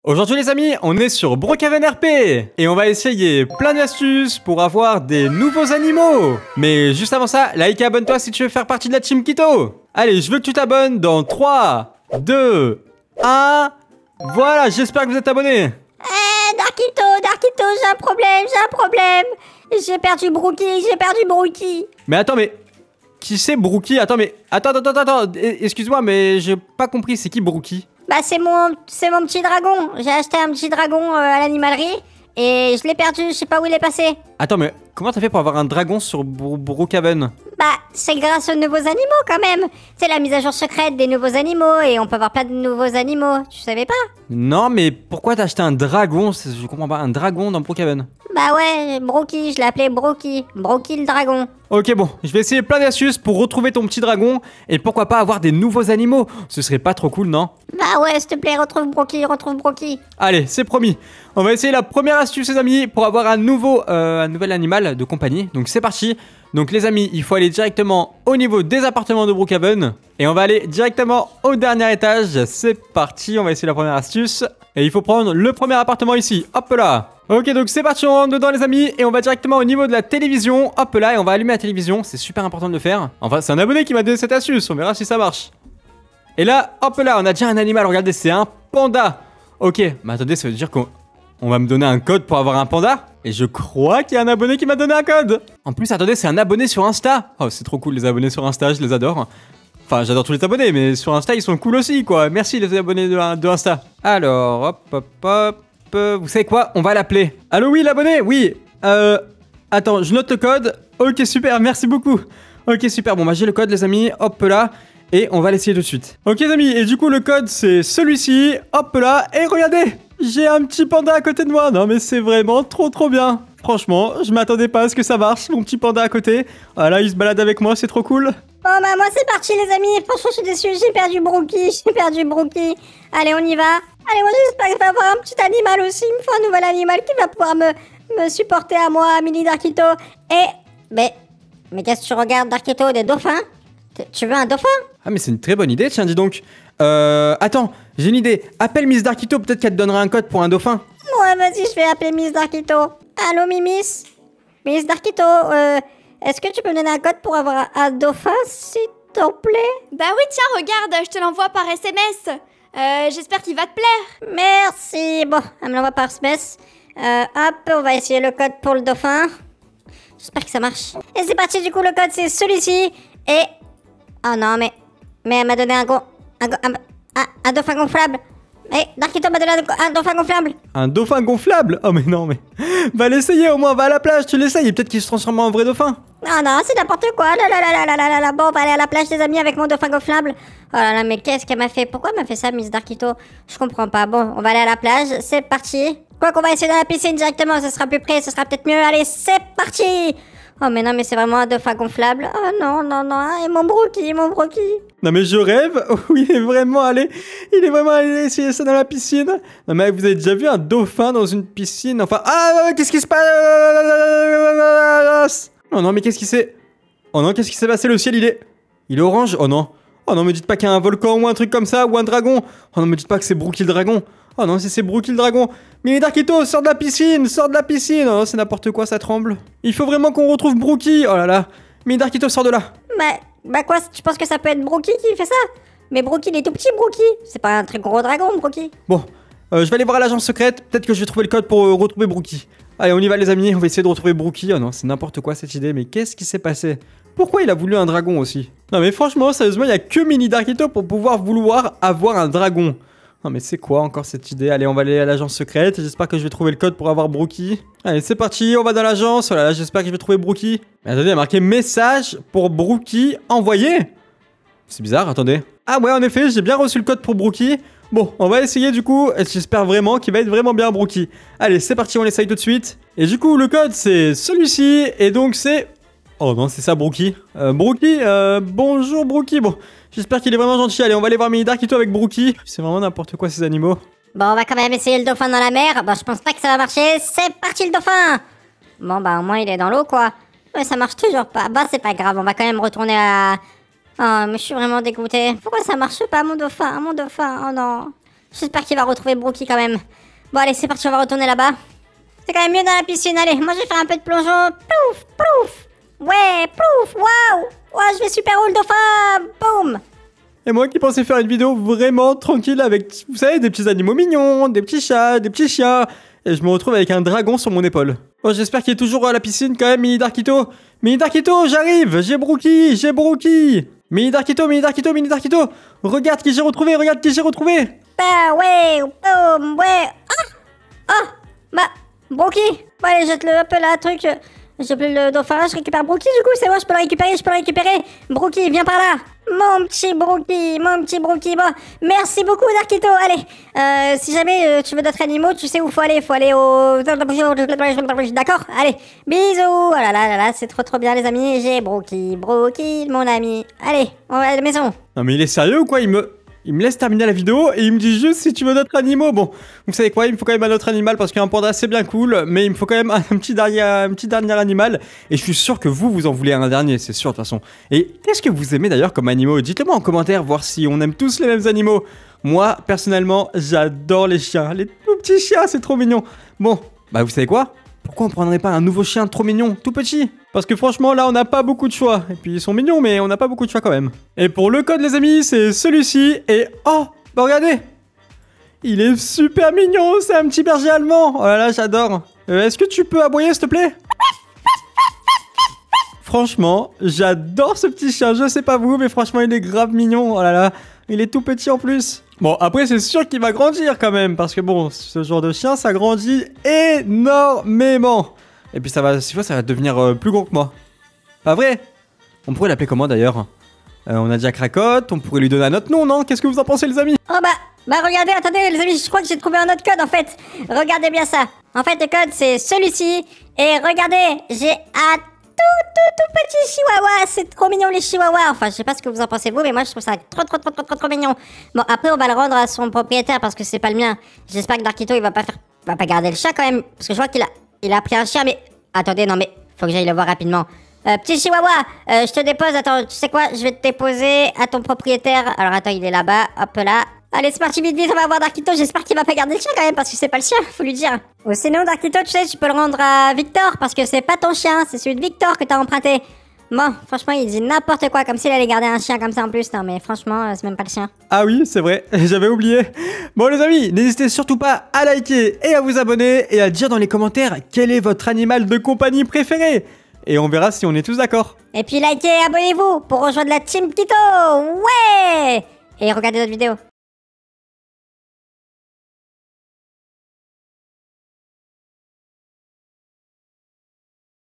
Aujourd'hui les amis, on est sur Brookhaven RP et on va essayer plein d'astuces pour avoir des nouveaux animaux. Mais juste avant ça, like et abonne-toi si tu veux faire partie de la Team Kito. Allez, je veux que tu t'abonnes dans 3, 2, 1... Voilà, j'espère que vous êtes abonnés. Darkito, j'ai un problème. J'ai perdu Brookie. Mais attends, mais... Qui c'est Brookie? Attends, excuse-moi, mais j'ai pas compris, c'est qui Brookie? Bah c'est mon petit dragon. J'ai acheté un petit dragon à l'animalerie et je l'ai perdu, je sais pas où il est passé. Attends, mais comment t'as fait pour avoir un dragon sur Brookhaven? Bah c'est grâce aux nouveaux animaux quand même. C'est la mise à jour secrète des nouveaux animaux et on peut avoir plein de nouveaux animaux. Tu savais pas? Non, mais pourquoi t'as acheté un dragon? Je comprends pas, un dragon dans Brookhaven. Bah ouais, Brookie, je l'ai appelé Brookie le dragon. Ok, bon, je vais essayer plein d'astuces pour retrouver ton petit dragon et pourquoi pas avoir des nouveaux animaux. Ce serait pas trop cool, non? Bah ouais, s'il te plaît, retrouve Brookie. Allez, c'est promis. On va essayer la première astuce, les amis, pour avoir un nouvel animal de compagnie. Donc c'est parti. Donc les amis, il faut aller directement au niveau des appartements de Brookhaven. Et on va aller directement au dernier étage. C'est parti, on va essayer la première astuce. Et il faut prendre le premier appartement ici. Hop là. Ok, donc c'est parti, on rentre dedans les amis. Et on va directement au niveau de la télévision. Hop là, et on va allumer la télévision. C'est super important de le faire. Enfin, c'est un abonné qui m'a donné cette astuce. On verra si ça marche. Et là, hop là, on a déjà un animal. Regardez, c'est un panda. Ok, mais attendez, ça veut dire qu'on va me donner un code pour avoir un panda? Et je crois qu'il y a un abonné qui m'a donné un code. En plus, attendez, c'est un abonné sur Insta. Oh, c'est trop cool les abonnés sur Insta, je les adore. Enfin, j'adore tous les abonnés, mais sur Insta, ils sont cool aussi, quoi. Merci les abonnés de Insta. Alors, hop. Vous savez quoi? On va l'appeler. Allô, oui, l'abonné? Oui. Attends, je note le code. Ok, super, merci beaucoup. Ok, super. Bon, bah, j'ai le code, les amis. Hop là. Et on va l'essayer tout de suite. Ok, les amis. Et du coup, le code, c'est celui-ci. Hop là. Et regardez, j'ai un petit panda à côté de moi. Non, mais c'est vraiment trop bien. Franchement, je m'attendais pas à ce que ça marche. Mon petit panda à côté. Ah là, il se balade avec moi, c'est trop cool. Bon bah moi c'est parti les amis, franchement je suis déçue, j'ai perdu Brookie. Allez on y va. Allez moi j'espère que je vais avoir un petit animal aussi, il me faut un nouvel animal qui va pouvoir me supporter à moi, à Mini Darkito. Et... Mais qu'est-ce que tu regardes Darkito, des dauphins? Tu veux un dauphin? Ah mais c'est une très bonne idée, tiens dis donc. Attends, j'ai une idée. Appelle Miss Darkito, peut-être qu'elle te donnera un code pour un dauphin. Ouais vas-y je vais appeler Miss Darkito. Allô Miss Darkito, est-ce que tu peux me donner un code pour avoir un dauphin, s'il te plaît? Bah oui, tiens, regarde, je te l'envoie par SMS. J'espère qu'il va te plaire. Merci. Bon, elle me l'envoie par SMS. Hop, on va essayer le code pour le dauphin. J'espère que ça marche. Et c'est parti, du coup, le code, c'est celui-ci. Et... Oh non, mais elle m'a donné un dauphin gonflable. Eh, Darkito m'a donné un dauphin gonflable. Un dauphin gonflable? Oh mais non, mais... Va l'essayer au moins, va à la plage, tu l'essayes. Et peut-être qu'il se transforme en vrai dauphin. Non, c'est n'importe quoi. Là. Bon, on va aller à la plage, les amis, avec mon dauphin gonflable. Oh là là, mais qu'est-ce qu'elle m'a fait? Pourquoi elle m'a fait ça, Miss Darkito? Je comprends pas. Bon, on va aller à la plage, c'est parti. Quoi qu'on va essayer dans la piscine directement, ce sera plus près, ce sera peut-être mieux. Allez, c'est parti. Oh mais non, mais c'est vraiment un dauphin gonflable. Oh non. Et mon Brookie. Non mais je rêve. Oh, il est vraiment allé essayer ça dans la piscine. Non mais vous avez déjà vu un dauphin dans une piscine? Enfin... Ah, qu'est-ce qui se passe? Oh non, mais qu'est-ce qui s'est... Oh non, qu'est-ce qui s'est passé? Le ciel, il est orange. Oh non, me dites pas qu'il y a un volcan ou un truc comme ça, ou un dragon. Oh non, me dites pas que c'est Brookie le dragon. Oh non, si c'est Brookie le dragon. Mais Darkito, sors de la piscine. Oh non, c'est n'importe quoi, ça tremble. Il faut vraiment qu'on retrouve Brookie. Oh là là. Mais Darkito, sors de là. Bah quoi, tu penses que ça peut être Brookie qui fait ça? Mais Brookie, il est tout petit, Brookie. C'est pas un très gros dragon, Brookie. Bon, je vais aller voir l'agence secrète. Peut-être que je vais trouver le code pour retrouver Brookie. Allez, on y va les amis, on va essayer de retrouver Brookie. Oh non, c'est n'importe quoi cette idée, mais qu'est-ce qui s'est passé? Pourquoi il a voulu un dragon aussi? Non mais franchement, sérieusement, il n'y a que Mini Darkito pour vouloir avoir un dragon. Non mais c'est quoi encore cette idée? Allez, on va aller à l'agence secrète. J'espère que je vais trouver le code pour avoir Brookie. Allez, c'est parti, on va dans l'agence. Oh là là, j'espère que je vais trouver Brookie. Mais attendez, il y a marqué message pour Brookie envoyé. C'est bizarre, attendez. Ah ouais, en effet, j'ai bien reçu le code pour Brookie. Bon, on va essayer du coup. J'espère vraiment qu'il va être vraiment bien Brookie. Allez, c'est parti, on l'essaye tout de suite. Et du coup, le code c'est celui-ci. Et donc c'est... Oh non, c'est ça, Brookie. Bonjour Brookie. Bon, j'espère qu'il est vraiment gentil. Allez, on va aller voir Mini Darkito avec Brookie. C'est vraiment n'importe quoi ces animaux. Bon, on va quand même essayer le dauphin dans la mer. Bon, je pense pas que ça va marcher. C'est parti le dauphin. Bon, bah au moins il est dans l'eau, quoi. Ouais, ça marche toujours pas. Bah, c'est pas grave, on va quand même retourner à... Oh, mais je suis vraiment dégoûtée. Pourquoi ça marche pas, mon dauphin? Oh non. J'espère qu'il va retrouver Brookie quand même. Bon, allez, c'est parti, on va retourner là-bas. C'est quand même mieux dans la piscine. Allez, moi je vais faire un peu de plongeon. Plouf, plouf. Ouais, plouf, waouh. Ouais, je vais super haut le dauphin. Boum. Et moi qui pensais faire une vidéo vraiment tranquille avec, vous savez, des petits animaux mignons, des petits chats, des petits chiens. Et je me retrouve avec un dragon sur mon épaule. Bon, j'espère qu'il est toujours à la piscine quand même, Mini Darkito. Mini Darkito, j'arrive. J'ai Brookie, j'ai Brookie. Mini Darkito, Mini Darkito, Mini Darkito. Regarde qui j'ai retrouvé, regarde qui j'ai retrouvé. Bah ouais, boum, ouais. Ah, bah, Brookie. Bon, allez, jette-le un peu là, truc. J'ai plus le dauphin, je récupère Brookie du coup, c'est bon, je peux le récupérer. Brookie, viens par là. Mon petit Brookie. Bon, merci beaucoup Darkito. Allez, si jamais tu veux d'autres animaux, tu sais où faut aller au... D'accord. Allez, bisous. Oh là là, c'est trop bien les amis. J'ai Brookie, mon ami. Allez, on va à la maison. Non mais il est sérieux ou quoi? Il me laisse terminer la vidéo et il me dit juste si tu veux d'autres animaux. Bon, vous savez quoi, il me faut quand même un autre animal parce qu'un panda c'est bien cool, mais il me faut quand même un petit dernier animal. Et je suis sûr que vous en voulez un dernier, c'est sûr de toute façon. Et qu'est-ce que vous aimez d'ailleurs comme animaux? Dites-le moi en commentaire, voir si on aime tous les mêmes animaux. Moi, personnellement, j'adore les chiens. Les tout petits chiens, c'est trop mignon. Bon, bah vous savez quoi? Pourquoi on prendrait pas un nouveau chien trop mignon, tout petit? Parce que franchement, là, on n'a pas beaucoup de choix. Et puis, ils sont mignons, mais on n'a pas beaucoup de choix quand même. Et pour le code, les amis, c'est celui-ci. Et oh, bah regardez, il est super mignon, c'est un petit berger allemand. Oh là là, j'adore. Est-ce que tu peux aboyer, s'il te plaît? Franchement, j'adore ce petit chien. Je sais pas vous, mais franchement, il est grave mignon. Oh là là, il est tout petit en plus. Bon, après, c'est sûr qu'il va grandir quand même. Parce que bon, ce genre de chien, ça grandit énormément. Et puis, ça va devenir plus gros que moi. Pas vrai? On pourrait l'appeler comment d'ailleurs? On a déjà Cracotte, on pourrait lui donner un autre nom, non? Qu'est-ce que vous en pensez, les amis? Oh bah regardez, attendez les amis, je crois que j'ai trouvé un autre code en fait. Regardez bien ça. En fait, le code, c'est celui-ci. Et regardez, j'ai un tout petit chihuahua. C'est trop mignon les chihuahuas. Enfin, je sais pas ce que vous en pensez vous, mais moi je trouve ça trop mignon. Bon, après on va le rendre à son propriétaire parce que c'est pas le mien. J'espère que Darkito il va pas garder le chat quand même, parce que je vois qu'il a pris un chien. Mais attendez, non mais faut que j'aille le voir rapidement. Petit chihuahua, je te dépose. Attends, tu sais quoi, je vais te déposer à ton propriétaire. Alors attends, il est là-bas, hop là. Allez, c'est parti, vite, on va voir Darkito. J'espère qu'il va pas garder le chien quand même, parce que c'est pas le sien, faut lui dire. Ou sinon, Darkito, tu sais, tu peux le rendre à Victor, parce que c'est pas ton chien, c'est celui de Victor que t'as emprunté. Bon, franchement, il dit n'importe quoi, comme s'il allait garder un chien comme ça en plus. Non, mais franchement, c'est même pas le sien. Ah oui, c'est vrai, j'avais oublié. Bon, les amis, n'hésitez surtout pas à liker et à vous abonner et à dire dans les commentaires quel est votre animal de compagnie préféré. Et on verra si on est tous d'accord. Et puis likez et abonnez-vous pour rejoindre la Team Kito. Ouais! Et regardez d'autres vidéos.